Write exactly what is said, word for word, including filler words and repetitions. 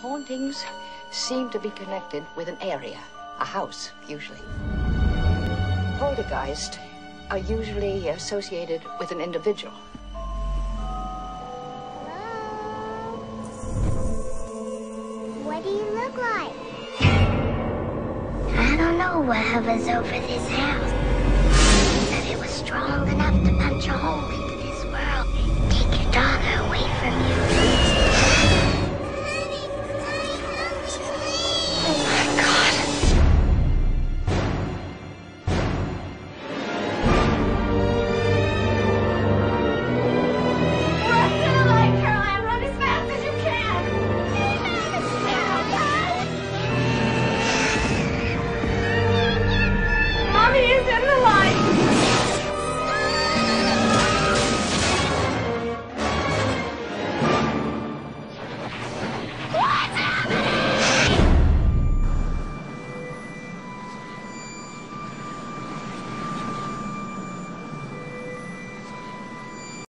Hauntings seem to be connected with an area, a house, usually. Poltergeists are usually associated with an individual. Hello? What do you look like? I don't know what hovers over this house. But it was strong enough to punch a hole into this world and take your daughter away from you.